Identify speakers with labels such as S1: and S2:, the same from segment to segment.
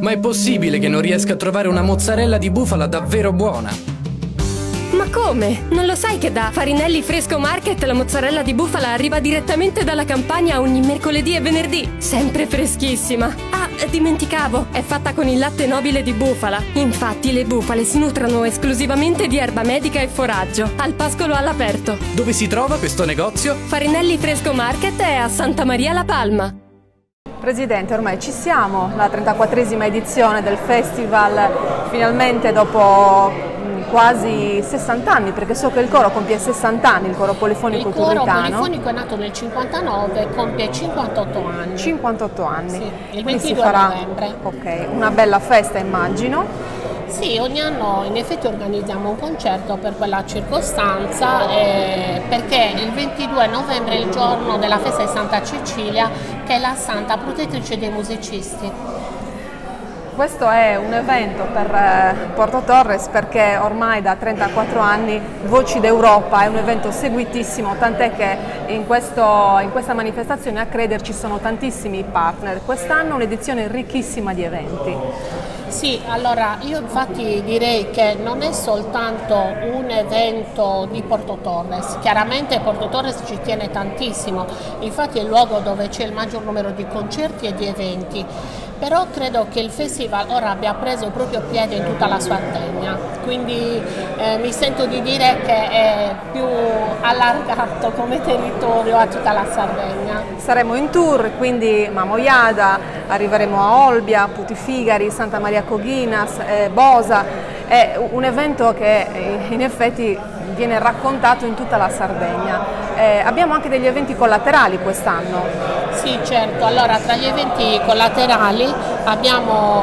S1: Ma è possibile che non riesca a trovare una mozzarella di bufala davvero buona?
S2: Ma come? Non lo sai che da Farinelli Fresco Market la mozzarella di bufala arriva direttamente dalla Campania ogni mercoledì e venerdì? Sempre freschissima! Ah, dimenticavo, è fatta con il latte nobile di bufala. Infatti le bufale si nutrono esclusivamente di erba medica e foraggio, al pascolo all'aperto.
S1: Dove si trova questo negozio?
S2: Farinelli Fresco Market è a Santa Maria La Palma.
S3: Presidente, ormai ci siamo, la 34esima edizione del festival, finalmente dopo quasi 60 anni, perché so che il coro compie 60 anni, il coro polifonico turritano.
S4: Il coro polifonico è nato nel 59, compie 58 anni.
S3: 58 anni.
S4: Sì, il
S3: quindi
S4: 22
S3: si farà,
S4: novembre.
S3: Ok, una bella festa immagino.
S4: Sì, ogni anno in effetti organizziamo un concerto per quella circostanza perché il 22 novembre è il giorno della festa di Santa Cecilia, che è la santa protettrice dei musicisti.
S3: Questo è un evento per Porto Torres perché ormai da 34 anni Voci d'Europa è un evento seguitissimo, tant'è che in questa manifestazione a crederci sono tantissimi partner. Quest'anno un'edizione ricchissima di eventi.
S4: Sì, allora io infatti direi che non è soltanto un evento di Porto Torres, chiaramente Porto Torres ci tiene tantissimo, infatti è il luogo dove c'è il maggior numero di concerti e di eventi, però credo che il festival ora abbia preso proprio piede in tutta la Sardegna, quindi mi sento di dire che è più allargato come territorio a tutta la Sardegna.
S3: Saremo in tour, quindi Mamoiada, arriveremo a Olbia, Putifigari, Santa Maria Coghinas, Bosa, è un evento che in effetti viene raccontato in tutta la Sardegna. Abbiamo anche degli eventi collaterali quest'anno.
S4: Sì, certo, allora tra gli eventi collaterali abbiamo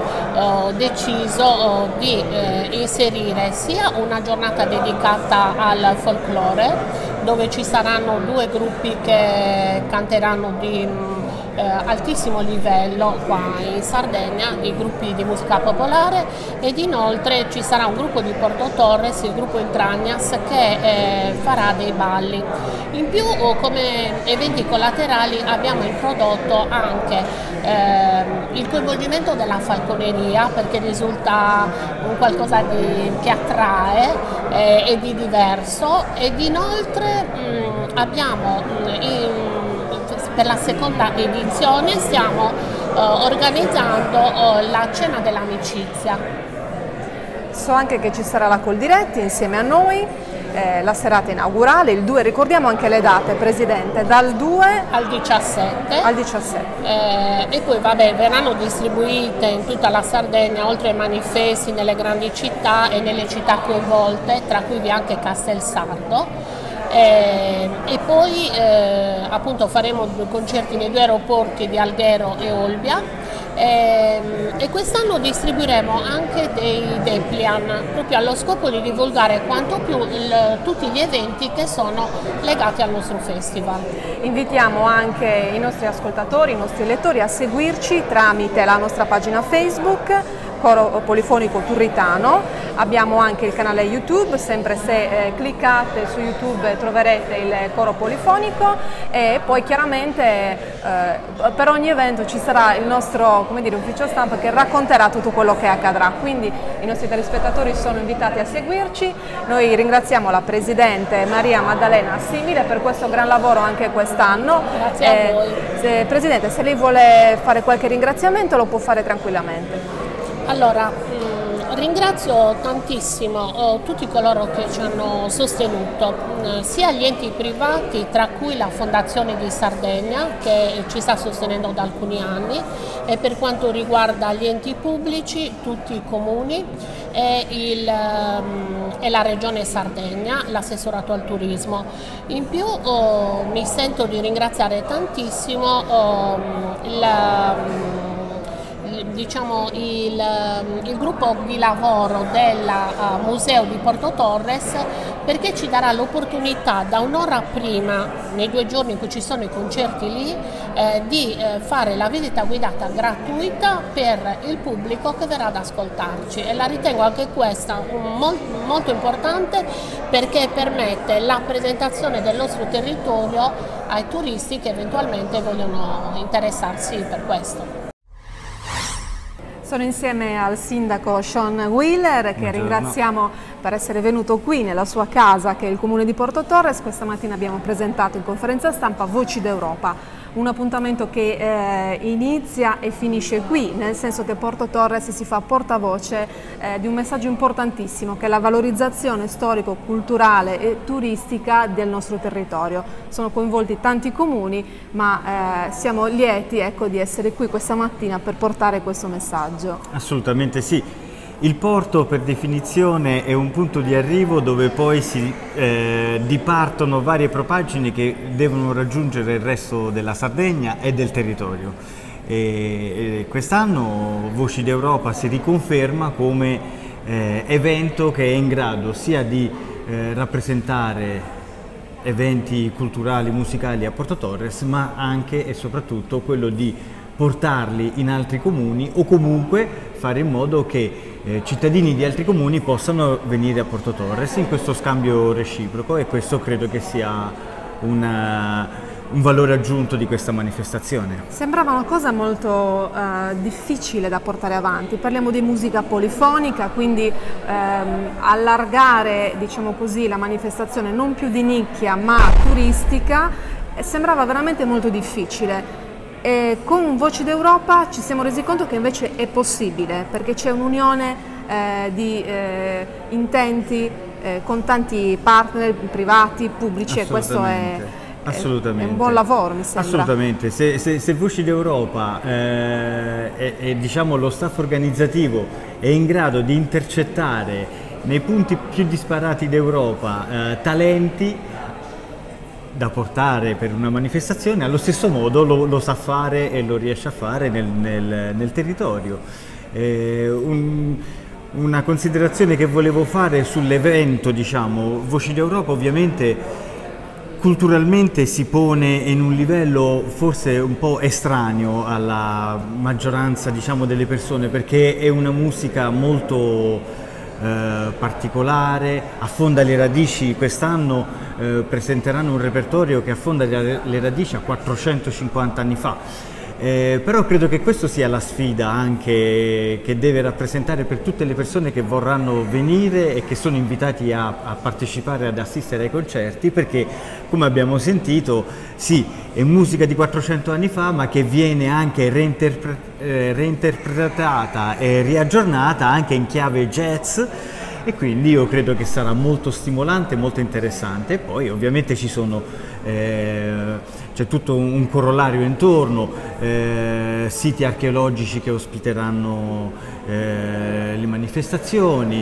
S4: deciso di inserire sia una giornata dedicata al folklore, dove ci saranno due gruppi che canteranno di altissimo livello qua in Sardegna, di gruppi di musica popolare, ed inoltre ci sarà un gruppo di Porto Torres, il gruppo Entragnas, che farà dei balli. In più come eventi collaterali abbiamo introdotto anche il coinvolgimento della falconeria, perché risulta un qualcosa che attrae e di diverso, ed inoltre abbiamo per la seconda edizione stiamo organizzando la cena dell'amicizia.
S3: So anche che ci sarà la Coldiretti insieme a noi, la serata inaugurale, il 2, ricordiamo anche le date, Presidente, dal 2
S4: al 17.
S3: Al 17.
S4: E poi vabbè, verranno distribuite in tutta la Sardegna, oltre ai manifesti nelle grandi città e nelle città coinvolte, tra cui anche Castelsardo. E poi appunto faremo concerti nei due aeroporti di Alghero e Olbia, e quest'anno distribuiremo anche dei dépliant proprio allo scopo di divulgare quanto più tutti gli eventi che sono legati al nostro festival.
S3: Invitiamo anche i nostri ascoltatori, i nostri lettori a seguirci tramite la nostra pagina Facebook Coro Polifonico Turritano, abbiamo anche il canale YouTube, sempre se cliccate su YouTube troverete il coro polifonico, e poi chiaramente per ogni evento ci sarà il nostro, come dire, ufficio stampa che racconterà tutto quello che accadrà, quindi i nostri telespettatori sono invitati a seguirci. Noi ringraziamo la Presidente Maria Maddalena Simile per questo gran lavoro anche quest'anno.
S4: Grazie a voi.
S3: Presidente, se lei vuole fare qualche ringraziamento lo può fare tranquillamente.
S4: Allora, ringrazio tantissimo tutti coloro che ci hanno sostenuto, sia gli enti privati, tra cui la Fondazione di Sardegna, che ci sta sostenendo da alcuni anni, e per quanto riguarda gli enti pubblici, tutti i comuni e la Regione Sardegna, l'assessorato al turismo. In più mi sento di ringraziare tantissimo il gruppo di lavoro del Museo di Porto Torres, perché ci darà l'opportunità da un'ora prima, nei 2 giorni in cui ci sono i concerti lì, di fare la visita guidata gratuita per il pubblico che verrà ad ascoltarci, e la ritengo anche questa molto importante, perché permette la presentazione del nostro territorio ai turisti che eventualmente vogliono interessarsi per questo.
S3: Sono insieme al sindaco Sean Wheeler, che ringraziamo per essere venuto qui nella sua casa, che è il comune di Porto Torres. Questa mattina abbiamo presentato in conferenza stampa Voci d'Europa, un appuntamento che inizia e finisce qui, nel senso che Porto Torres si fa portavoce di un messaggio importantissimo, che è la valorizzazione storico-culturale e turistica del nostro territorio. Sono coinvolti tanti comuni, ma siamo lieti, ecco, di essere qui questa mattina per portare questo messaggio.
S5: Assolutamente sì. Il porto per definizione è un punto di arrivo dove poi si dipartono varie propaggini che devono raggiungere il resto della Sardegna e del territorio. Quest'anno Voci d'Europa si riconferma come evento che è in grado sia di rappresentare eventi culturali, musicali a Porto Torres, ma anche e soprattutto quello di portarli in altri comuni o comunque fare in modo che cittadini di altri comuni possano venire a Porto Torres in questo scambio reciproco, e questo credo che sia un valore aggiunto di questa manifestazione.
S3: Sembrava una cosa molto difficile da portare avanti. Parliamo di musica polifonica, quindi allargare, diciamo così, la manifestazione non più di nicchia ma turistica sembrava veramente molto difficile. E con Voci d'Europa ci siamo resi conto che invece è possibile, perché c'è un'unione di intenti con tanti partner privati, pubblici, e questo è un buon lavoro, mi sembra.
S5: Assolutamente. Se Voci d'Europa e diciamo lo staff organizzativo è in grado di intercettare nei punti più disparati d'Europa talenti da portare per una manifestazione, allo stesso modo lo sa fare e lo riesce a fare nel territorio. Una considerazione che volevo fare sull'evento, diciamo, Voci d'Europa ovviamente culturalmente si pone in un livello forse un po' estraneo alla maggioranza, diciamo, delle persone, perché è una musica molto particolare, affonda le radici. Quest'anno presenteranno un repertorio che affonda le radici a 450 anni fa. Però credo che questa sia la sfida anche che deve rappresentare per tutte le persone che vorranno venire e che sono invitati a partecipare, ad assistere ai concerti, perché come abbiamo sentito, sì, è musica di 400 anni fa, ma che viene anche reinterpretata e riaggiornata anche in chiave jazz, e quindi io credo che sarà molto stimolante, molto interessante. E poi ovviamente ci sono c'è tutto un corollario intorno, siti archeologici che ospiteranno le manifestazioni,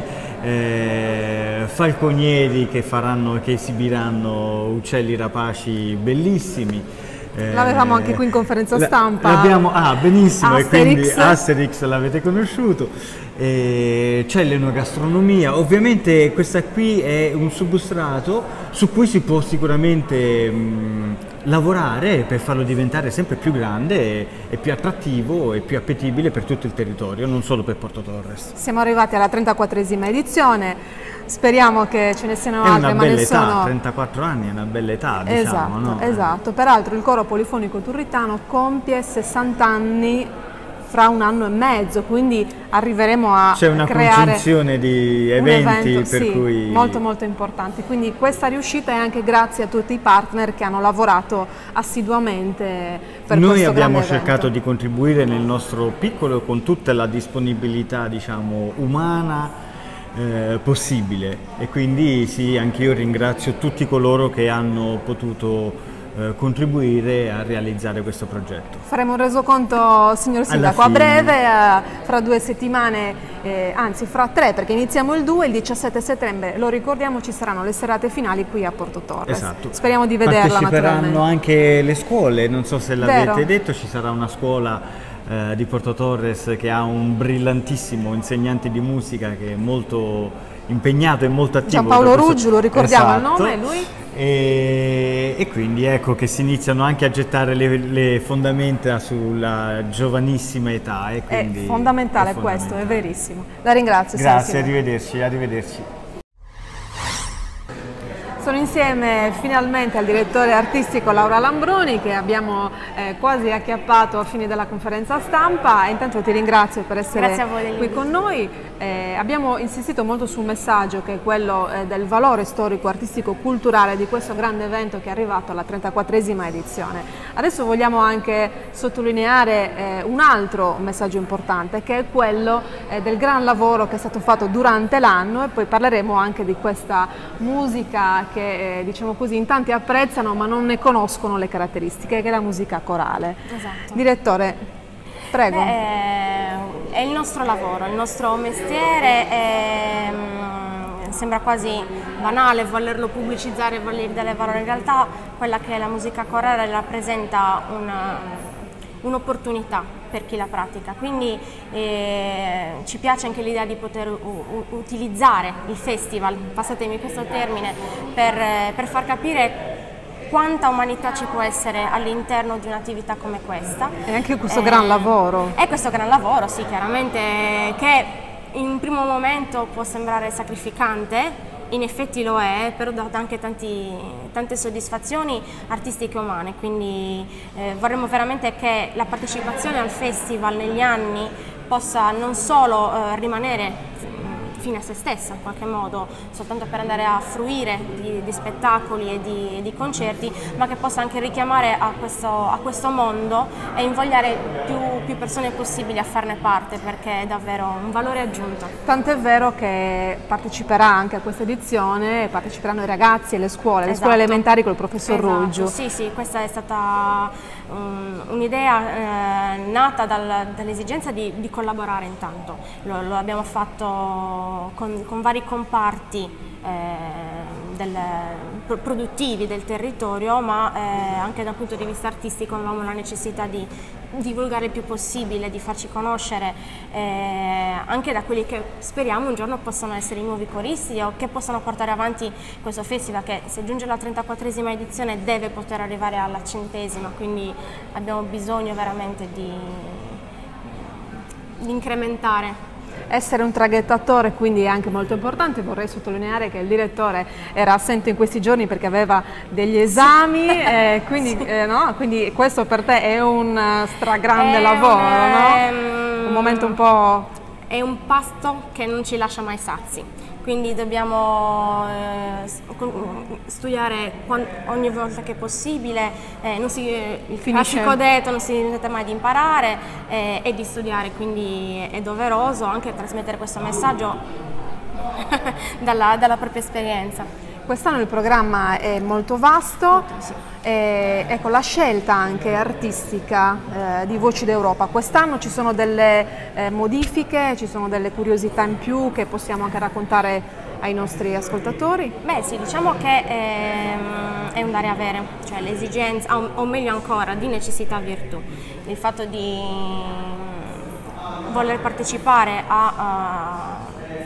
S5: falconieri che esibiranno uccelli rapaci bellissimi.
S3: L'avevamo anche qui in conferenza stampa.
S5: Benissimo,
S3: Asterix.
S5: E quindi Asterix l'avete conosciuto. C'è l'enogastronomia. Ovviamente questa qui è un substrato su cui si può sicuramente lavorare per farlo diventare sempre più grande e più attrattivo e più appetibile per tutto il territorio, non solo per Porto Torres.
S3: Siamo arrivati alla 34esima edizione. Speriamo che ce ne siano altre, ma ne sono...
S5: 34 anni è una bella età, diciamo,
S3: esatto,
S5: no?
S3: Esatto. Peraltro il coro polifonico turritano compie 60 anni fra un anno e mezzo, quindi arriveremo a
S5: c'è una congiunzione di eventi per cui
S3: molto molto importanti. Quindi questa riuscita è anche grazie a tutti i partner che hanno lavorato assiduamente per
S5: noi
S3: questo
S5: abbiamo
S3: grande
S5: cercato
S3: evento.
S5: di contribuire nel nostro piccolo con tutta la disponibilità, diciamo, umana possibile, e quindi sì, anche io ringrazio tutti coloro che hanno potuto contribuire a realizzare questo progetto.
S3: Faremo un resoconto, signor Sindaco, a breve, fra 2 settimane, anzi fra 3, perché iniziamo il 2, il 17 settembre, lo ricordiamo, ci saranno le serate finali qui a Porto Torres.
S5: Esatto.
S3: Speriamo di vederla naturalmente.
S5: Parteciperanno anche le scuole, non so se l'avete detto, ci sarà una scuola di Porto Torres che ha un brillantissimo insegnante di musica che è molto impegnato e molto attivo.
S3: Giampaolo Ruggio, lo ricordiamo,
S5: esatto.
S3: Il nome, lui?
S5: E quindi ecco che si iniziano anche a gettare le fondamenta sulla giovanissima età. E quindi
S3: è fondamentale, questo, è verissimo. La ringrazio.
S5: Grazie, arrivederci.
S3: Sono insieme finalmente al direttore artistico Laura Lambroni, che abbiamo quasi acchiappato a fine della conferenza stampa. Intanto ti ringrazio per essere qui con noi. Abbiamo insistito molto sul messaggio, che è quello del valore storico, artistico, culturale di questo grande evento che è arrivato alla 34esima edizione. Adesso vogliamo anche sottolineare un altro messaggio importante, che è quello del gran lavoro che è stato fatto durante l'anno, e poi parleremo anche di questa musica che diciamo così in tanti apprezzano ma non ne conoscono le caratteristiche, che è la musica corale.
S6: Esatto.
S3: Direttore, prego.
S6: È il nostro lavoro, il nostro mestiere, sembra quasi banale volerlo pubblicizzare e voler dare valore. In realtà quella che è la musica corale rappresenta un'opportunità per chi la pratica, quindi ci piace anche l'idea di poter utilizzare il festival, passatemi questo termine, per far capire quanta umanità ci può essere all'interno di un'attività come questa.
S3: E anche questo gran lavoro.
S6: E questo gran lavoro, sì, chiaramente, che in un primo momento può sembrare sacrificante, in effetti lo è, però dà anche tante soddisfazioni artistiche e umane, quindi vorremmo veramente che la partecipazione al festival negli anni possa non solo rimanere fine a se stessa in qualche modo, soltanto per andare a fruire di spettacoli e di concerti, ma che possa anche richiamare a questo mondo e invogliare più persone possibili a farne parte, perché è davvero un valore aggiunto.
S3: Tant'è vero che parteciperà anche a questa edizione, parteciperanno i ragazzi e le scuole elementari con il professor Ruggio.
S6: Sì, sì, questa è stata un'idea nata dall'esigenza di collaborare intanto. Lo abbiamo fatto con vari comparti produttivi del territorio, ma anche dal punto di vista artistico avevamo la necessità di divulgare il più possibile, di farci conoscere anche da quelli che speriamo un giorno possano essere i nuovi coristi o che possano portare avanti questo festival, che se giunge alla 34esima edizione deve poter arrivare alla 100esima, quindi abbiamo bisogno veramente di incrementare.
S3: Essere un traghettatore quindi è anche molto importante. Vorrei sottolineare che il direttore era assente in questi giorni perché aveva degli esami, quindi, no? Quindi questo per te è un stragrande lavoro, no? Un momento un po'...
S6: È un pasto che non ci lascia mai sazi, quindi dobbiamo studiare ogni volta che è possibile, il classico detto, non si smette mai di imparare e di studiare, quindi è doveroso anche trasmettere questo messaggio dalla propria esperienza.
S3: Quest'anno il programma è molto vasto, ecco, la scelta anche artistica di Voci d'Europa. Quest'anno ci sono delle modifiche, ci sono delle curiosità in più che possiamo anche raccontare ai nostri ascoltatori?
S6: Beh sì, diciamo che è un dare e avere, cioè l'esigenza, o meglio ancora, di necessità virtù. Il fatto di voler partecipare a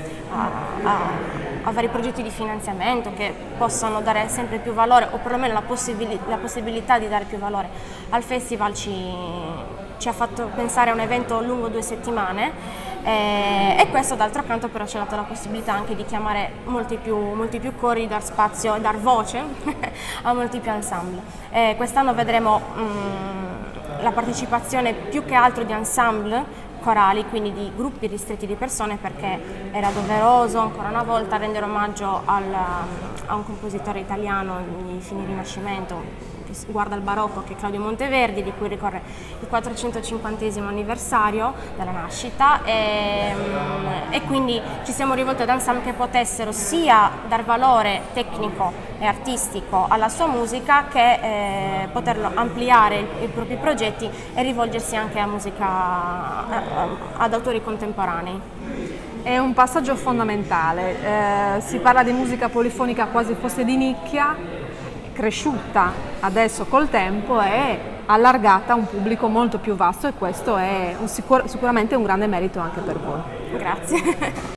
S6: vari progetti di finanziamento che possano dare sempre più valore, o perlomeno la possibilità di dare più valore al festival, ci ha fatto pensare a un evento lungo 2 settimane e questo d'altro canto però ci ha dato la possibilità anche di chiamare molti più cori, dar spazio e dar voce a molti più ensemble. Quest'anno vedremo la partecipazione più che altro di ensemble corali, quindi di gruppi ristretti di persone, perché era doveroso ancora una volta rendere omaggio a un compositore italiano di fine Rinascimento, che guarda al barocco, che è Claudio Monteverdi, di cui ricorre il 450° anniversario della nascita, e quindi ci siamo rivolti ad ensemble che potessero sia dar valore tecnico e artistico alla sua musica, che poterlo ampliare i propri progetti e rivolgersi anche a musica ad autori contemporanei.
S3: È un passaggio fondamentale, si parla di musica polifonica quasi fosse di nicchia, cresciuta adesso col tempo e allargata a un pubblico molto più vasto, e questo è sicuramente un grande merito anche per voi.
S6: Grazie.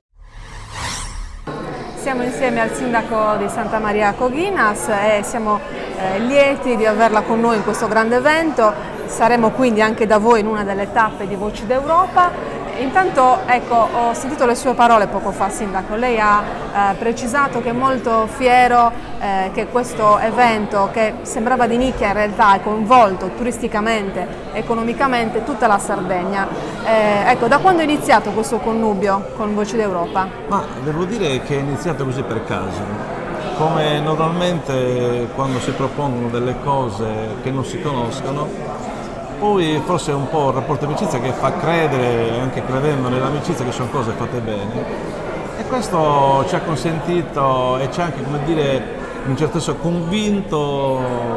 S3: Siamo insieme al sindaco di Santa Maria Coghinas e siamo lieti di averla con noi in questo grande evento. Saremo quindi anche da voi in una delle tappe di Voci d'Europa. Intanto, ecco, ho sentito le sue parole poco fa, Sindaco. Lei ha precisato che è molto fiero che questo evento, che sembrava di nicchia, in realtà ha coinvolto turisticamente, economicamente tutta la Sardegna. Ecco, da quando è iniziato questo connubio con Voci d'Europa?
S7: Ma devo dire che è iniziato così per caso. Come normalmente quando si propongono delle cose che non si conoscono, poi forse è un po' il rapporto di amicizia che fa credere, anche credendo nell'amicizia, che sono cose fatte bene. E questo ci ha consentito e ci ha anche, come dire, in un certo senso convinto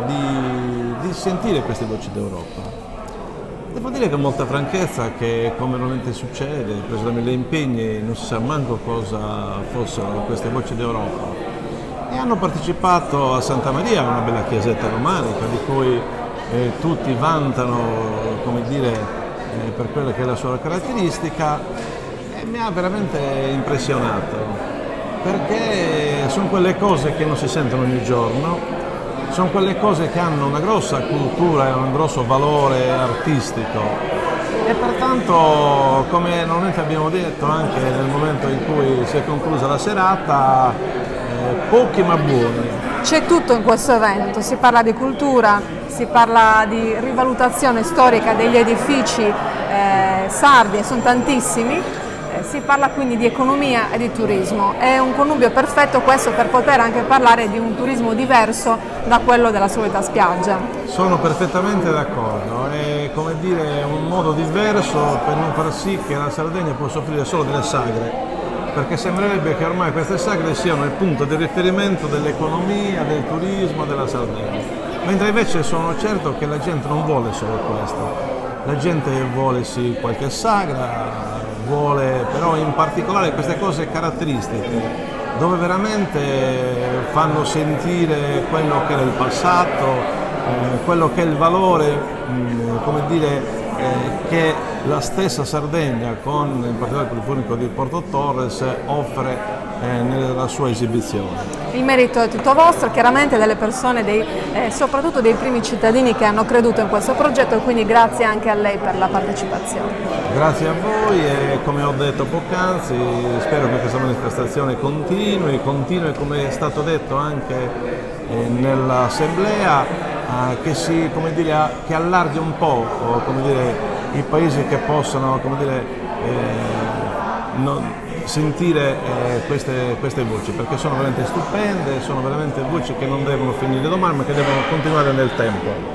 S7: di sentire queste voci d'Europa. Devo dire con molta franchezza che, come normalmente succede, preso da mille impegni, non si sa manco cosa fossero queste voci d'Europa. E hanno partecipato a Santa Maria, una bella chiesetta romanica di cui tutti vantano, come dire, per quella che è la sua caratteristica, e mi ha veramente impressionato, perché sono quelle cose che non si sentono ogni giorno, sono quelle cose che hanno una grossa cultura e un grosso valore artistico, e pertanto, come normalmente abbiamo detto anche nel momento in cui si è conclusa la serata, pochi ma buoni.
S3: C'è tutto in questo evento, si parla di cultura, si parla di rivalutazione storica degli edifici sardi, sono tantissimi, si parla quindi di economia e di turismo. È un connubio perfetto questo per poter anche parlare di un turismo diverso da quello della solita spiaggia.
S7: Sono perfettamente d'accordo, è, come dire, un modo diverso per non far sì che la Sardegna possa offrire solo delle sagre, perché sembrerebbe che ormai queste sagre siano il punto di riferimento dell'economia, del turismo della Sardegna, mentre invece sono certo che la gente non vuole solo questo, la gente vuole sì qualche sagra, vuole però in particolare queste cose caratteristiche, dove veramente fanno sentire quello che era il passato, quello che è il valore, come dire, che la stessa Sardegna, con in particolare il Polifonico di Porto Torres, offre nella sua esibizione.
S3: Il merito è tutto vostro, chiaramente delle persone, soprattutto dei primi cittadini che hanno creduto in questo progetto, e quindi grazie anche a lei per la partecipazione.
S7: Grazie a voi e, come ho detto poc'anzi, spero che questa manifestazione continui come è stato detto anche nell'assemblea, che si, come dire, che allarghi un po', come dire, i paesi che possano, come dire, sentire queste voci, perché sono veramente stupende, sono veramente voci che non devono finire domani ma che devono continuare nel tempo.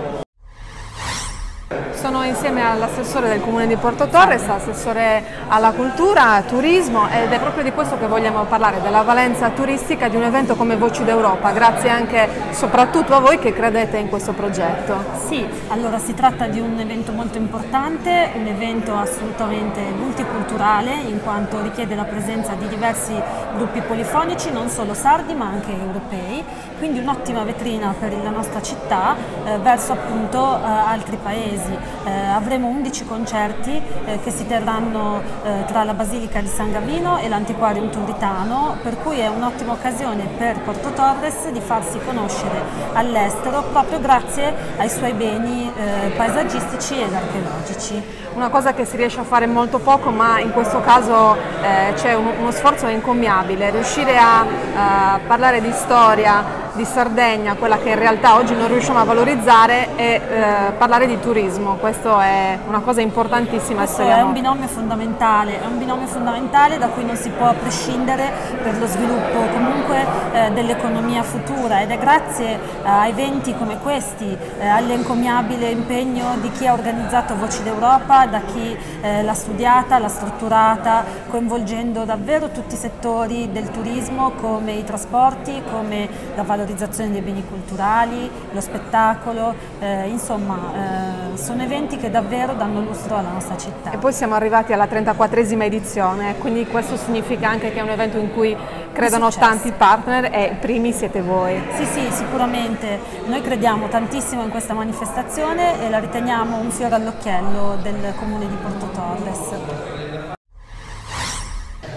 S3: Sono insieme all'assessore del Comune di Porto Torres, assessore alla cultura, turismo, ed è proprio di questo che vogliamo parlare, della valenza turistica di un evento come Voci d'Europa, grazie anche soprattutto a voi che credete in questo progetto.
S8: Sì, allora si tratta di un evento molto importante, un evento assolutamente multiculturale, in quanto richiede la presenza di diversi gruppi polifonici, non solo sardi ma anche europei, quindi un'ottima vetrina per la nostra città verso appunto altri paesi. Avremo 11 concerti che si terranno tra la Basilica di San Gavino e l'Antiquarium Turritano, per cui è un'ottima occasione per Porto Torres di farsi conoscere all'estero proprio grazie ai suoi beni paesaggistici ed archeologici.
S3: Una cosa che si riesce a fare molto poco, ma in questo caso c'è uno sforzo incommiabile, riuscire a parlare di storia, di Sardegna, quella che in realtà oggi non riusciamo a valorizzare, e parlare di turismo. Questo è una cosa importantissima.
S8: Questo è un binomio fondamentale, da cui non si può prescindere per lo sviluppo comunque dell'economia futura, ed è grazie a eventi come questi, all'encomiabile impegno di chi ha organizzato Voci d'Europa, da chi l'ha studiata, l'ha strutturata, coinvolgendo davvero tutti i settori del turismo, come i trasporti, come la valorizzazione dei beni culturali, lo spettacolo, insomma sono eventi che davvero danno lustro alla nostra città.
S3: E poi siamo arrivati alla 34esima edizione, quindi questo significa anche che è un evento in cui credono tanti partner e primi siete voi.
S8: Sì, sì, sicuramente. Noi crediamo tantissimo in questa manifestazione e la riteniamo un fiore all'occhiello del Comune di Porto Torres.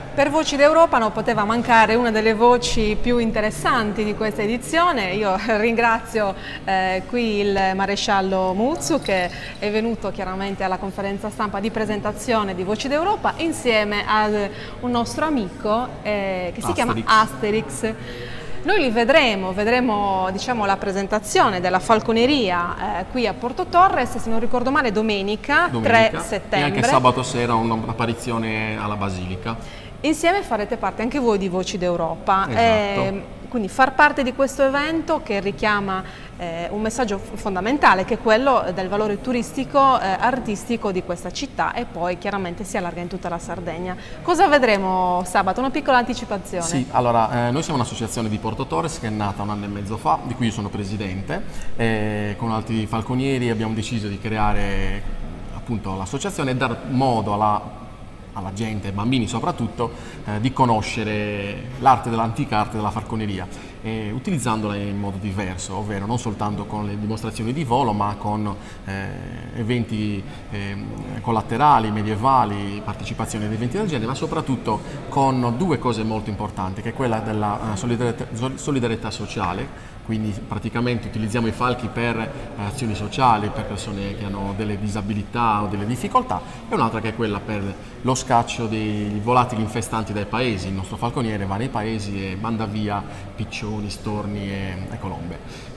S3: Per Voci d'Europa non poteva mancare una delle voci più interessanti di questa edizione. Io ringrazio qui il maresciallo Muzzu, che è venuto chiaramente alla conferenza stampa di presentazione di Voci d'Europa insieme ad un nostro amico che si chiama Asterix. Noi li vedremo diciamo, la presentazione della falconeria qui a Porto Torres, se non ricordo male domenica 3 settembre.
S9: E anche sabato sera un'apparizione alla Basilica.
S3: Insieme farete parte anche voi di Voci d'Europa.
S9: Esatto.
S3: Quindi far parte di questo evento che richiama un messaggio fondamentale, che è quello del valore turistico, artistico di questa città, e poi chiaramente si allarga in tutta la Sardegna. Cosa vedremo sabato? Una piccola anticipazione.
S9: Sì, allora noi siamo un'associazione di Porto Torres che è nata 1 anno e mezzo fa, di cui io sono presidente, con altri falconieri abbiamo deciso di creare appunto l'associazione e dar modo alla gente, ai bambini soprattutto, di conoscere l'antica arte della falconeria, utilizzandola in modo diverso, ovvero non soltanto con le dimostrazioni di volo, ma con eventi collaterali, medievali, partecipazione ad eventi del genere, ma soprattutto con 2 cose molto importanti, che è quella della solidarietà sociale. Quindi praticamente utilizziamo i falchi per azioni sociali, per persone che hanno delle disabilità o delle difficoltà, e un'altra che è quella per lo scaccio dei volatili infestanti dai paesi. Il nostro falconiere va nei paesi e manda via piccioni, storni e colombe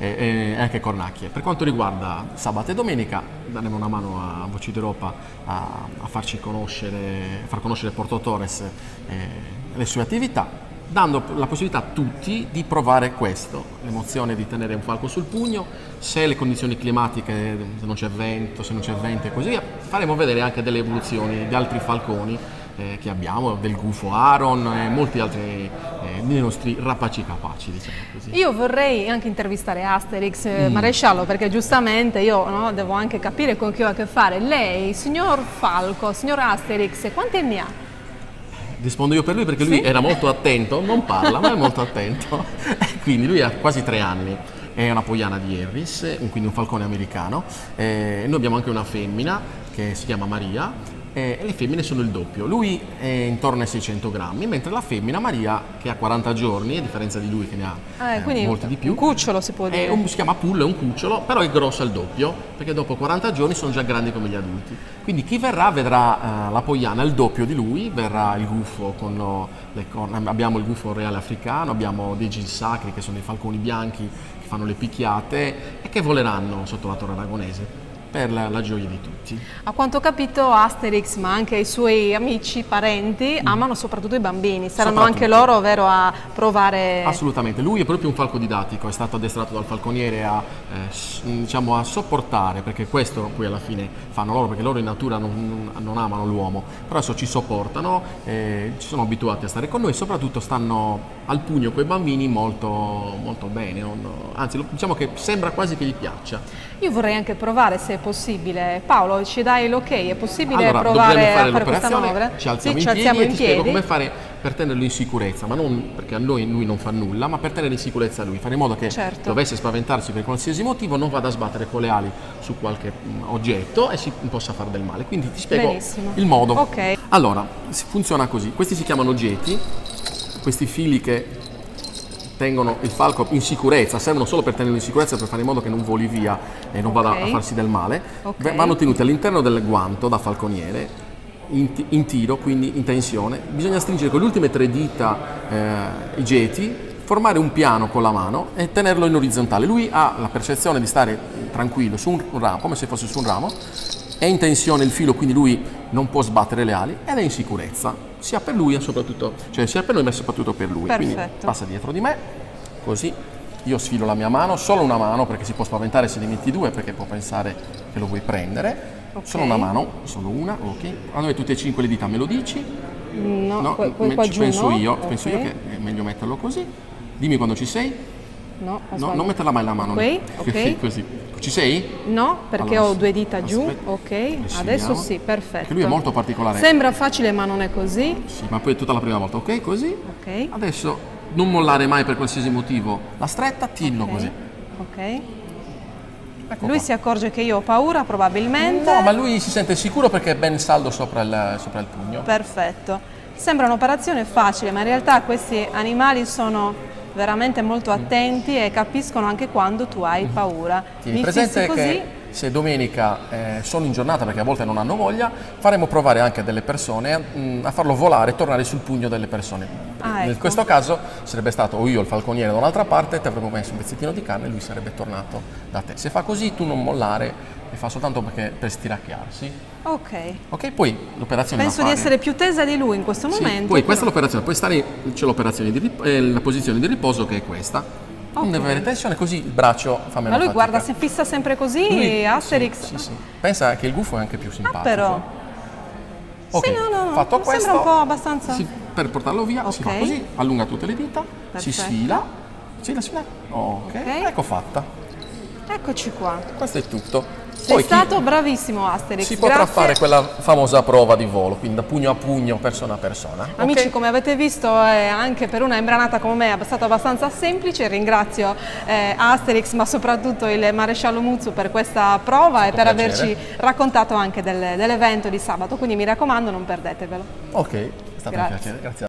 S9: e anche cornacchie. Per quanto riguarda sabato e domenica daremo una mano a Voci d'Europa a far conoscere Porto Torres e le sue attività, dando la possibilità a tutti di provare questo, l'emozione di tenere un falco sul pugno. Se le condizioni climatiche, se non c'è vento, e così via, faremo vedere anche delle evoluzioni di altri falconi che abbiamo, del gufo Aron e molti altri dei nostri rapaci capaci, diciamo così.
S3: Io vorrei anche intervistare Asterix, maresciallo, perché giustamente io devo anche capire con chi ho a che fare. Lei, signor Falco, signor Asterix, quanti anni ha?
S9: Rispondo io per lui perché lui era molto attento, non parla ma è molto attento, quindi lui ha quasi 3 anni, è una poiana di Harris, quindi un falcone americano, noi abbiamo anche una femmina che si chiama Maria, e le femmine sono il doppio. Lui è intorno ai 600 grammi, mentre la femmina Maria, che ha 40 giorni, a differenza di lui che ne ha molti di più,
S3: un cucciolo si può dire.
S9: Si chiama Pull, è un cucciolo, però è grosso al doppio, perché dopo 40 giorni sono già grandi come gli adulti. Quindi chi verrà vedrà la poiana il doppio di lui, verrà il gufo con le corna, abbiamo il gufo reale africano, abbiamo dei gil sacri che sono dei falconi bianchi che fanno le picchiate e che voleranno sotto la torre aragonese, per la gioia di tutti.
S3: A quanto ho capito Asterix, ma anche i suoi amici, parenti, amano soprattutto i bambini. Saranno anche loro, vero, a provare?
S9: Assolutamente, lui è proprio un falco didattico, è stato addestrato dal falconiere diciamo, a sopportare, perché questo poi alla fine fanno loro, perché loro in natura non amano l'uomo, però adesso ci sopportano, ci sono abituati a stare con noi e soprattutto stanno al pugno con i bambini molto, molto bene, anzi diciamo che sembra quasi che gli piaccia.
S3: Io vorrei anche provare, se è possibile. Paolo, ci dai l'ok? È possibile
S9: allora,
S3: provare a fare questa manovra?
S9: Ci alziamo in piedi e ti spiego come fare per tenerlo in sicurezza, ma non perché a lui non fa nulla, ma per tenere in sicurezza lui, fare in modo che dovesse spaventarsi per qualsiasi motivo non vada a sbattere con le ali su qualche oggetto e si possa fare del male. Quindi ti spiego il modo.
S3: Okay.
S9: Allora, funziona così. Questi si chiamano geti, questi fili che tengono il falco in sicurezza, servono solo per tenerlo in sicurezza, per fare in modo che non voli via e non vada a farsi del male. Vanno tenuti all'interno del guanto da falconiere, in tiro, quindi in tensione. Bisogna stringere con le ultime 3 dita i geti, formare un piano con la mano e tenerlo in orizzontale. Lui ha la percezione di stare tranquillo su un ramo, come se fosse su un ramo, è in tensione il filo, quindi lui non può sbattere le ali ed è in sicurezza, sia per lui e soprattutto, cioè sia per noi ma soprattutto per lui.
S3: Perfetto.
S9: Quindi passa dietro di me, così, io sfilo la mia mano, solo una mano, perché si può spaventare se ne metti 2, perché può pensare che lo vuoi prendere. Solo una mano, solo una, ok. Quando hai tutte e 5 le dita me lo dici?
S3: No, qua giù
S9: penso
S3: no.
S9: Io che è meglio metterlo così. Dimmi quando ci sei.
S3: No,
S9: non metterla mai la mano.
S3: Ok.
S9: Così. Ci sei?
S3: No, perché
S9: allora,
S3: ho 2 dita giù.
S9: Aspetta.
S3: Ok, adesso sì, perfetto.
S9: Perché lui è molto particolare.
S3: Sembra facile ma non è così.
S9: Sì, ma poi è tutta la prima volta, ok? Così.
S3: Ok.
S9: Adesso non mollare mai per qualsiasi motivo la stretta, tienilo così.
S3: Ok.
S9: Ecco
S3: lui
S9: qua.
S3: si accorge che io ho paura probabilmente.
S9: No, ma lui si sente sicuro perché è ben saldo sopra il pugno.
S3: Perfetto. Sembra un'operazione facile, ma in realtà questi animali sono veramente molto attenti e capiscono anche quando tu hai paura.
S9: Tieni presente che se domenica sono in giornata, perché a volte non hanno voglia, faremo provare anche a delle persone a farlo volare e tornare sul pugno delle persone.
S3: Ecco.
S9: In questo caso sarebbe stato o io il falconiere da un'altra parte, ti avremmo messo un pezzettino di carne e lui sarebbe tornato da te. Se fa così tu non mollare, e fa soltanto per stiracchiarsi.
S3: Ok.
S9: Ok, poi l'operazione
S3: Penso di essere più tesa di lui in questo momento.
S9: Poi questa è l'operazione, poi c'è l'operazione la posizione di riposo che è questa. Non deve avere tensione, così il braccio fa meno
S3: Ma lui
S9: fatica.
S3: guarda, si fissa sempre così, Asterix?
S9: Sì. Pensa che il gufo è anche più simpatico.
S3: Però.
S9: Ok,
S3: Sì, no,
S9: fatto questo,
S3: sembra un po' abbastanza...
S9: per portarlo via si fa così, allunga tutte le dita, si sfila, sfila. Ok, ecco fatta.
S3: Eccoci qua.
S9: Questo è tutto.
S3: Sei stato bravissimo, Asterix.
S9: Si potrà fare quella famosa prova di volo, quindi da pugno a pugno, persona a persona.
S3: Amici, come avete visto, anche per una imbranata come me è stato abbastanza semplice. Ringrazio Asterix, ma soprattutto il maresciallo Muzzu per questa prova e per averci raccontato anche dell'evento di sabato. Quindi mi raccomando, non perdetevelo.
S9: Ok, è stato un piacere. Grazie.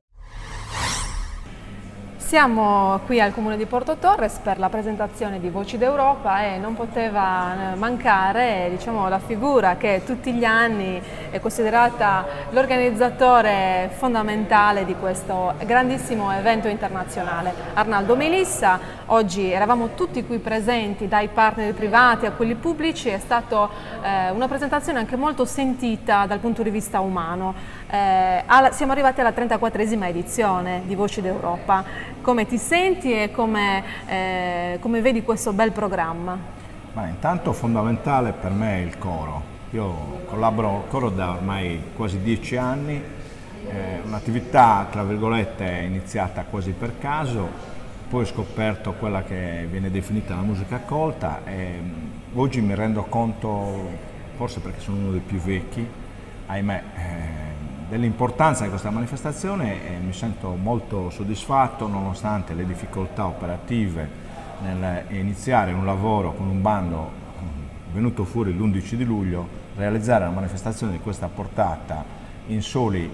S3: Siamo qui al Comune di Porto Torres per la presentazione di Voci d'Europa e non poteva mancare, diciamo, la figura che tutti gli anni è considerata l'organizzatore fondamentale di questo grandissimo evento internazionale, Arnaldo Melissa. Oggi eravamo tutti qui presenti, dai partner privati a quelli pubblici, è stata una presentazione anche molto sentita dal punto di vista umano. Siamo arrivati alla 34esima edizione di Voci d'Europa. Come ti senti e come vedi questo bel programma?
S10: Ma intanto fondamentale per me è il coro. Io collaboro col coro da ormai quasi 10 anni, un'attività tra virgolette iniziata quasi per caso, poi ho scoperto quella che viene definita la musica colta e oggi mi rendo conto, forse perché sono uno dei più vecchi, ahimè, dell'importanza di questa manifestazione e mi sento molto soddisfatto nonostante le difficoltà operative nell'iniziare un lavoro con un bando venuto fuori l'11 di luglio, realizzare una manifestazione di questa portata in soli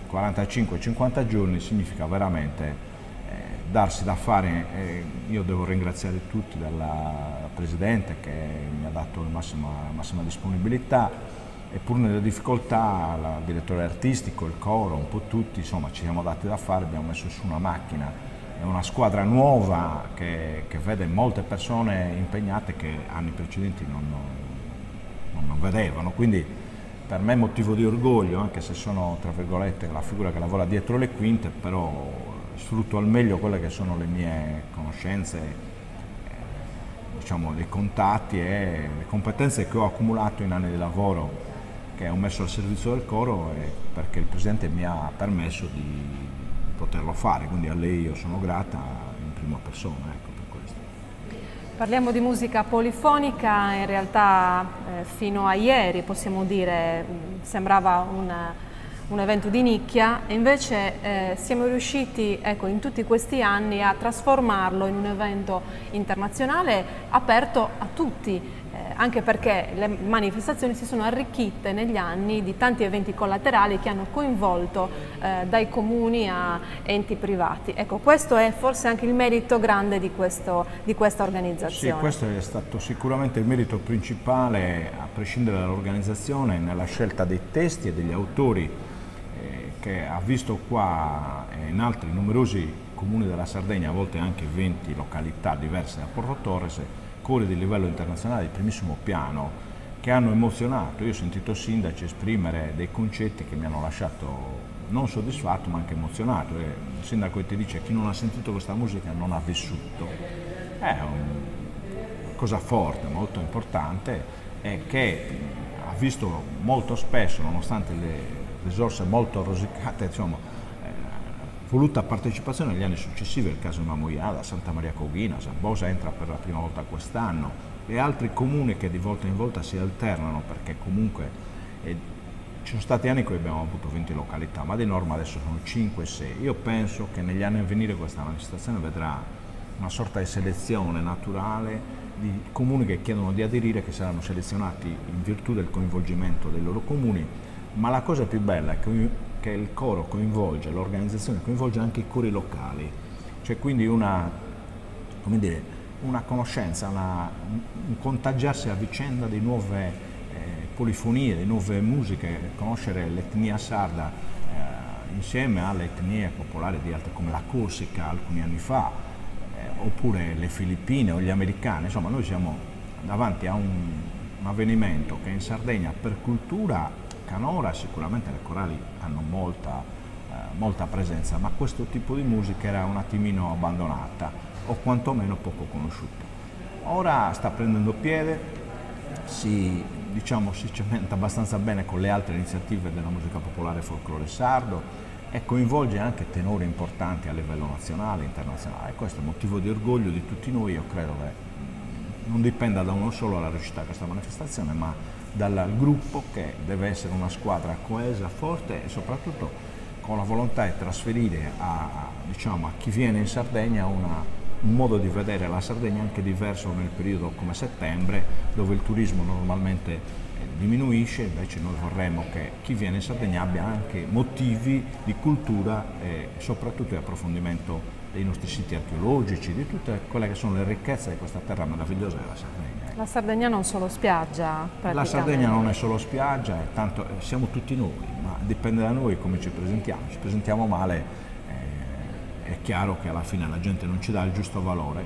S10: 45-50 giorni significa veramente darsi da fare. Io devo ringraziare tutti, dalla Presidente che mi ha dato la massima disponibilità, e pur nelle difficoltà il direttore artistico, il coro, un po' tutti, insomma ci siamo dati da fare, abbiamo messo su una macchina e una squadra nuova che vede molte persone impegnate che anni precedenti non vedevano, quindi per me è motivo di orgoglio, anche se sono tra virgolette la figura che lavora dietro le quinte, però sfrutto al meglio quelle che sono le mie conoscenze, diciamo dei contatti e le competenze che ho accumulato in anni di lavoro, che ho messo al servizio del coro perché il Presidente mi ha permesso di poterlo fare, quindi a lei io sono grata in prima persona, ecco, per questo.
S3: Parliamo di musica polifonica, in realtà fino a ieri possiamo dire sembrava un evento di nicchia e invece siamo riusciti, ecco, in tutti questi anni a trasformarlo in un evento internazionale aperto a tutti. Anche perché le manifestazioni si sono arricchite negli anni di tanti eventi collaterali che hanno coinvolto dai comuni a enti privati. Ecco, questo è forse anche il merito grande di questa organizzazione.
S10: Sì, questo è stato sicuramente il merito principale, a prescindere dall'organizzazione, nella scelta dei testi e degli autori, che ha visto qua e in altri numerosi comuni della Sardegna, a volte anche 20 località diverse da Porto Torres, cori di livello internazionale di primissimo piano che hanno emozionato. Io ho sentito sindaci esprimere dei concetti che mi hanno lasciato non soddisfatto ma anche emozionato. Il sindaco ti dice: chi non ha sentito questa musica non ha vissuto. È una cosa forte, molto importante e che ha visto molto spesso, nonostante le risorse molto rosicate, insomma, voluta partecipazione negli anni successivi, il caso di Mamoiada, Santa Maria Coghina, Sambosa entra per la prima volta quest'anno e altri comuni che di volta in volta si alternano, perché comunque ci sono stati anni in cui abbiamo avuto 20 località, ma di norma adesso sono 5-6. Io penso che negli anni a venire questa manifestazione vedrà una sorta di selezione naturale di comuni che chiedono di aderire, che saranno selezionati in virtù del coinvolgimento dei loro comuni, ma la cosa più bella è che che il coro coinvolge, l'organizzazione coinvolge anche i cori locali, c'è quindi una, come dire, una conoscenza, un contagiarsi a vicenda di nuove polifonie, di nuove musiche, conoscere l'etnia sarda insieme alle etnie popolari di altre come la Corsica alcuni anni fa, oppure le Filippine o gli americani. Insomma, noi siamo davanti a un avvenimento che in Sardegna per cultura canora sicuramente le corali hanno molta presenza, ma questo tipo di musica era un attimino abbandonata o quantomeno poco conosciuta. Ora sta prendendo piede, si cementa abbastanza bene con le altre iniziative della musica popolare e folklore sardo e coinvolge anche tenori importanti a livello nazionale e internazionale. Questo è motivo di orgoglio di tutti noi. Io credo che non dipenda da uno solo la riuscita di questa manifestazione, ma dal gruppo, che deve essere una squadra coesa, forte e soprattutto con la volontà di trasferire a chi viene in Sardegna un modo di vedere la Sardegna anche diverso nel periodo come settembre, dove il turismo normalmente diminuisce. Invece noi vorremmo che chi viene in Sardegna abbia anche motivi di cultura e soprattutto di approfondimento dei nostri siti archeologici, di tutte quelle che sono le ricchezze di questa terra meravigliosa della Sardegna.
S3: La Sardegna non solo spiaggia,
S10: la Sardegna non è solo spiaggia, tanto siamo tutti noi, ma dipende da noi come ci presentiamo. Ci presentiamo male, è chiaro che alla fine la gente non ci dà il giusto valore.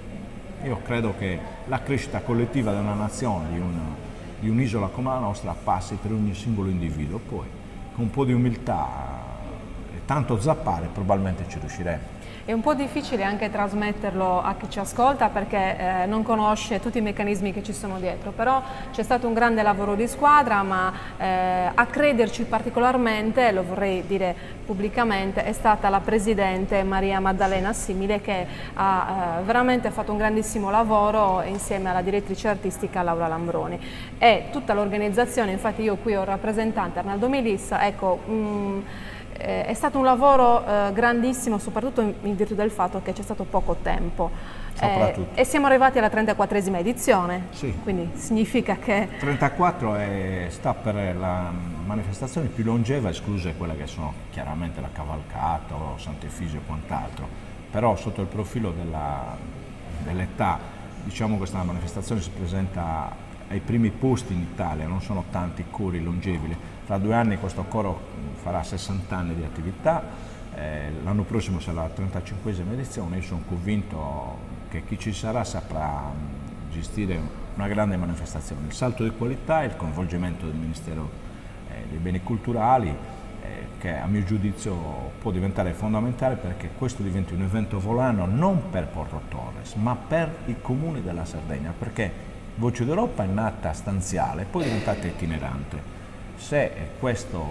S10: Io credo che la crescita collettiva di una nazione, di un'isola come la nostra, passi per ogni singolo individuo. Poi con un po' di umiltà e tanto zappare probabilmente ci riusciremo.
S3: È un po' difficile anche trasmetterlo a chi ci ascolta perché non conosce tutti i meccanismi che ci sono dietro, però c'è stato un grande lavoro di squadra, ma a crederci particolarmente, lo vorrei dire pubblicamente, è stata la presidente Maria Maddalena Simile, che ha veramente fatto un grandissimo lavoro insieme alla direttrice artistica Laura Lambroni e tutta l'organizzazione. Infatti io qui ho il rappresentante Arnaldo Melissa, ecco, è stato un lavoro grandissimo, soprattutto in virtù del fatto che c'è stato poco tempo e siamo arrivati alla 34esima edizione, sì. Quindi significa che
S10: 34 sta per la manifestazione più longeva, escluse quelle che sono chiaramente la cavalcata o Sant'Efisio e quant'altro, però sotto il profilo dell'età, diciamo, questa manifestazione si presenta ai primi posti in Italia, non sono tanti cori longevoli. Fra 2 anni questo coro farà 60 anni di attività, l'anno prossimo sarà la 35esima edizione. Io sono convinto che chi ci sarà saprà gestire una grande manifestazione. Il salto di qualità e il coinvolgimento del Ministero dei Beni Culturali, che a mio giudizio può diventare fondamentale perché questo diventi un evento volano non per Porto Torres, ma per i comuni della Sardegna, perché Voci d'Europa è nata stanziale, poi è diventata itinerante. Se questo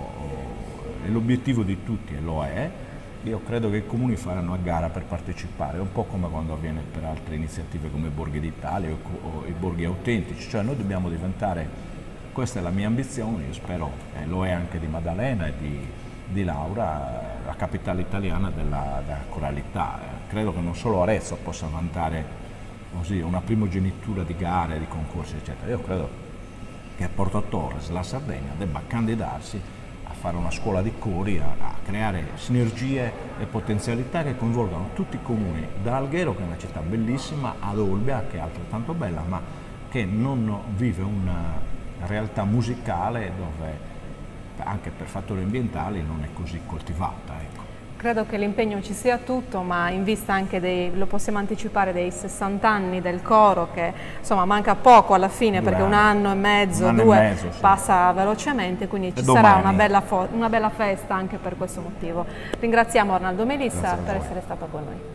S10: è l'obiettivo di tutti, e lo è, io credo che i comuni faranno a gara per partecipare, un po' come quando avviene per altre iniziative come Borghi d'Italia o i borghi autentici. Cioè noi dobbiamo diventare, questa è la mia ambizione, io spero, lo è anche di Maddalena e di Laura, la capitale italiana della coralità. Credo che non solo Arezzo possa vantare così una primogenitura di gare, di concorsi eccetera. Io credo che Porto Torres, la Sardegna, debba candidarsi a fare una scuola di cori, a creare sinergie e potenzialità che coinvolgano tutti i comuni, da Alghero, che è una città bellissima, ad Olbia, che è altrettanto bella, ma che non vive una realtà musicale dove anche per fattori ambientali non è così coltivata. Ecco.
S3: Credo che l'impegno ci sia tutto, ma in vista anche lo possiamo anticipare, dei 60 anni del coro, che insomma manca poco alla fine, perché 1 anno e mezzo, 2 passa velocemente, quindi ci sarà una bella festa anche per questo motivo. Ringraziamo Arnaldo Melissa per essere stato con noi.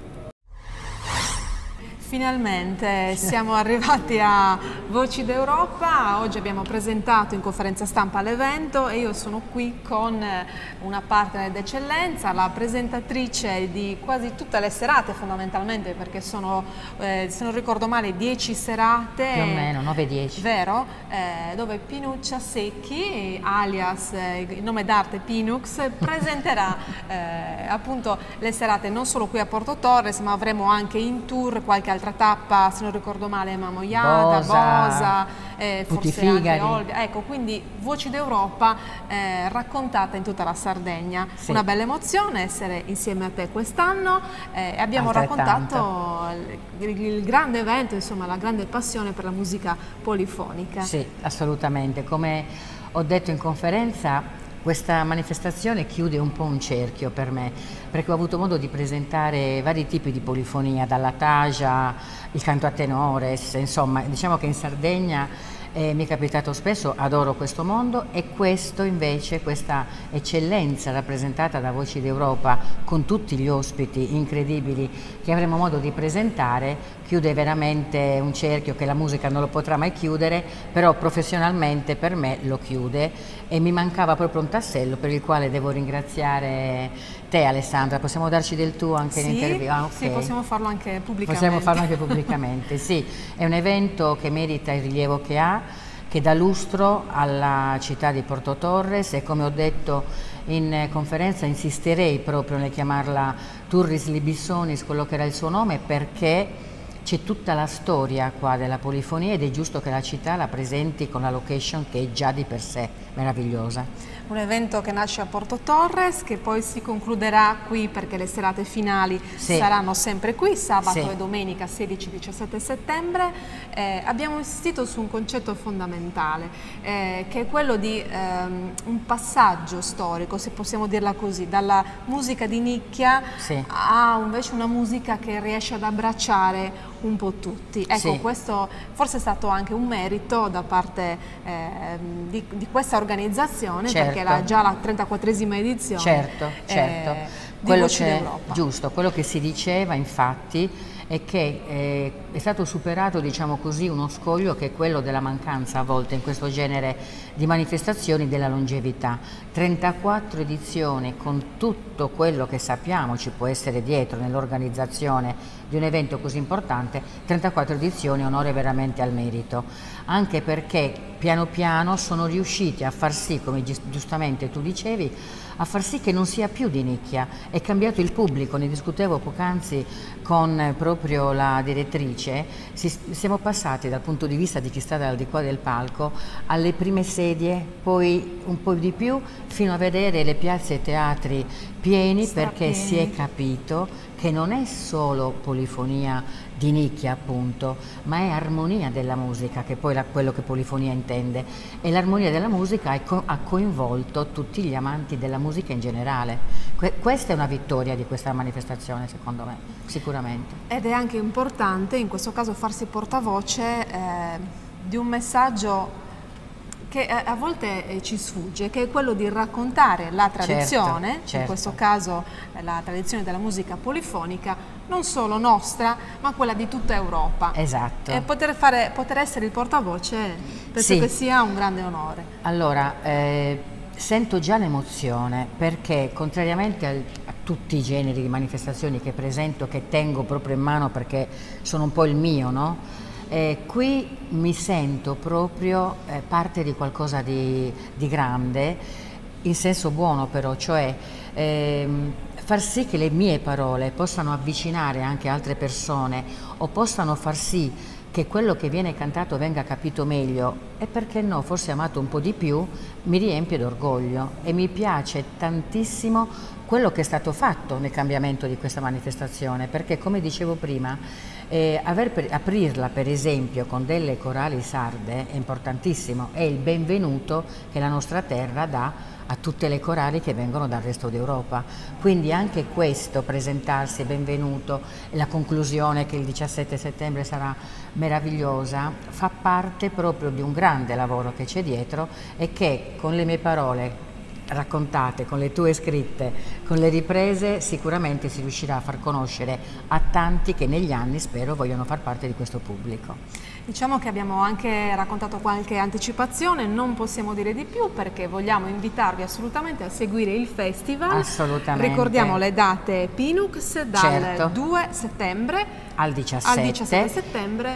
S3: Finalmente siamo arrivati a Voci d'Europa. Oggi abbiamo presentato in conferenza stampa l'evento e io sono qui con una partner d'eccellenza, la presentatrice di quasi tutte le serate fondamentalmente, perché sono, se non ricordo male, 10 serate.
S11: Più o meno, 9-10.
S3: Vero? Dove Pinuccia Secchi, alias il nome d'arte Pinux, presenterà appunto le serate non solo qui a Porto Torres, ma avremo anche in tour qualche altra l'altra tappa, se non ricordo male, Mamoiada, Bosa, forse anche Olbia. Ecco, quindi Voci d'Europa raccontata in tutta la Sardegna. Sì. Una bella emozione essere insieme a te quest'anno. Abbiamo raccontato il grande evento, insomma, la grande passione per la musica polifonica.
S11: Sì, assolutamente. Come ho detto in conferenza, questa manifestazione chiude un po' un cerchio per me, perché ho avuto modo di presentare vari tipi di polifonia, dalla tagia, il canto a tenores, insomma, diciamo che in Sardegna mi è capitato spesso, adoro questo mondo, e questo invece, questa eccellenza rappresentata da Voci d'Europa con tutti gli ospiti incredibili che avremo modo di presentare, chiude veramente un cerchio che la musica non lo potrà mai chiudere, però professionalmente per me lo chiude, e mi mancava proprio un tassello per il quale devo ringraziare te, Alessandra. Possiamo darci del tu anche in intervista? Ah, okay.
S3: Sì, possiamo farlo anche pubblicamente.
S11: Possiamo farlo anche pubblicamente, sì. È un evento che merita il rilievo che ha, che dà lustro alla città di Porto Torres, e come ho detto in conferenza insisterei proprio nel chiamarla Turris Libissonis, quello che era il suo nome, perché c'è tutta la storia qua della polifonia ed è giusto che la città la presenti con la location che è già di per sé meravigliosa.
S3: Un evento che nasce a Porto Torres, che poi si concluderà qui, perché le serate finali saranno sempre qui, sabato e domenica 16-17 settembre. Abbiamo insistito su un concetto fondamentale, che è quello di un passaggio storico, se possiamo dirla così, dalla musica di nicchia a invece una musica che riesce ad abbracciare un po' tutti. Ecco, questo forse è stato anche un merito da parte di questa organizzazione, perché era già la 34esima edizione.
S11: Certo. Quello che, giusto, quello che si diceva infatti è che è stato superato, diciamo così, uno scoglio che è quello della mancanza a volte in questo genere di manifestazioni della longevità. 34 edizioni con tutto quello che sappiamo ci può essere dietro nell'organizzazione di un evento così importante, 34 edizioni, onore veramente al merito, anche perché piano piano sono riusciti a far sì, come giustamente tu dicevi, a far sì che non sia più di nicchia. È cambiato il pubblico, ne discutevo poc'anzi con proprio la direttrice, siamo passati dal punto di vista di chi sta al di qua del palco alle prime sedie, poi un po' di più, fino a vedere le piazze e i teatri pieni, perché si è capito che non è solo polifonia di nicchia appunto, ma è armonia della musica, che poi è quello che polifonia intende, e l'armonia della musica ha coinvolto tutti gli amanti della musica in generale. Questa è una vittoria di questa manifestazione, secondo me, sicuramente.
S3: Ed è anche importante in questo caso farsi portavoce di un messaggio che a volte ci sfugge, che è quello di raccontare la tradizione, in questo caso la tradizione della musica polifonica, non solo nostra, ma quella di tutta Europa.
S11: Esatto.
S3: E poter essere il portavoce penso che sia un grande onore.
S11: Allora, sento già l'emozione, perché contrariamente a tutti i generi di manifestazioni che presento, che tengo proprio in mano perché sono un po' il mio, no? Qui mi sento proprio parte di qualcosa di grande, in senso buono però, cioè far sì che le mie parole possano avvicinare anche altre persone, o possano far sì che quello che viene cantato venga capito meglio, e perché no, forse amato un po' di più, mi riempie d'orgoglio, e mi piace tantissimo quello che è stato fatto nel cambiamento di questa manifestazione, perché come dicevo prima, aprirla per esempio con delle corali sarde è importantissimo, è il benvenuto che la nostra terra dà a tutte le corali che vengono dal resto d'Europa. Quindi anche questo, presentarsi, benvenuto, e la conclusione che il 17 settembre sarà meravigliosa, fa parte proprio di un grande lavoro che c'è dietro, e che con le mie parole raccontate, con le tue scritte, con le riprese, sicuramente si riuscirà a far conoscere a tanti che negli anni spero vogliono far parte di questo pubblico.
S3: Diciamo che abbiamo anche raccontato qualche anticipazione, non possiamo dire di più perché vogliamo invitarvi assolutamente a seguire il festival.
S11: Assolutamente.
S3: Ricordiamo le date Pinux dal 2 settembre
S11: al 17
S3: settembre.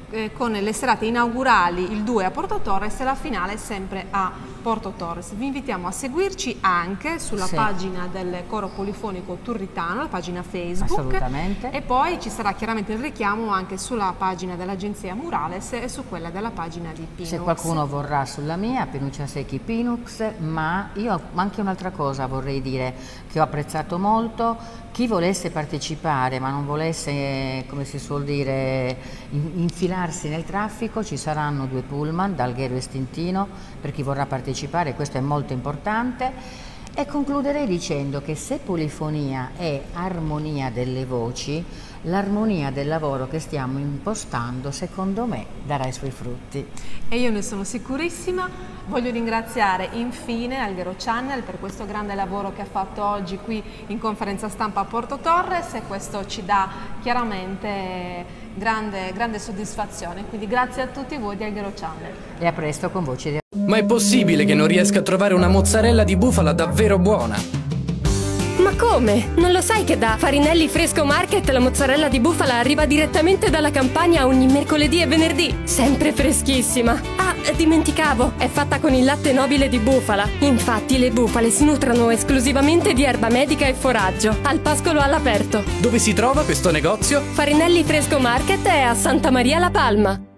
S3: con le serate inaugurali il 2 a Porto Torres e la finale sempre a Porto Torres. Vi invitiamo a seguirci anche sulla pagina del Coro Polifonico Turritano, la pagina Facebook.
S11: Assolutamente.
S3: E poi ci sarà chiaramente il richiamo anche sulla pagina dell'agenzia Murales e su quella della pagina di Pinux.
S11: Se qualcuno vorrà sulla mia, Pinuccia Secchi Pinux, ma io anche un'altra cosa vorrei dire che ho apprezzato molto. Chi volesse partecipare ma non volesse, come si suol dire, infilarsi nel traffico, ci saranno 2 pullman da Alghero e Stintino per chi vorrà partecipare, questo è molto importante. E concluderei dicendo che se polifonia è armonia delle voci, l'armonia del lavoro che stiamo impostando, secondo me, darà i suoi frutti.
S3: E io ne sono sicurissima. Voglio ringraziare infine Alghero Channel per questo grande lavoro che ha fatto oggi qui in conferenza stampa a Porto Torres, e questo ci dà chiaramente grande soddisfazione. Quindi grazie a tutti voi di Alghero Channel.
S11: E a presto con Voci di...
S1: Ma è possibile che non riesca a trovare una mozzarella di bufala davvero buona?
S2: Ma come? Non lo sai che da Farinelli Fresco Market la mozzarella di bufala arriva direttamente dalla Campania ogni mercoledì e venerdì? Sempre freschissima! Ah, dimenticavo, è fatta con il latte nobile di bufala. Infatti le bufale si nutrono esclusivamente di erba medica e foraggio, al pascolo all'aperto.
S1: Dove si trova questo negozio?
S2: Farinelli Fresco Market è a Santa Maria La Palma.